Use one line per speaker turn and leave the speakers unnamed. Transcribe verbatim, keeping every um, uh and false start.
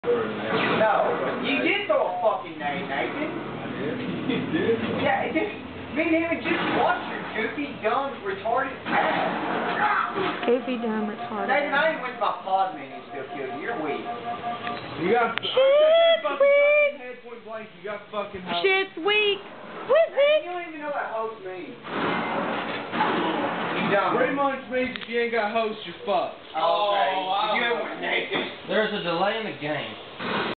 No, you did throw a fucking name, Nathan.
I did. You did?
Yeah, it just, me and him just watched your goofy, dumb, retarded ass.
Goofy, dumb, retarded.
Nathan, I even went to my pod menu and still killed you. You're weak.
You got
Shit's weak.
head point blank. You got fucking hoes.
Shit's weak.
You don't even know what host means. You don't.
Pretty much means if you ain't got hosts, you're fucked.
Oh, okay.
Oh, I
you
don't
ain't Nathan.
There's a delay in the game.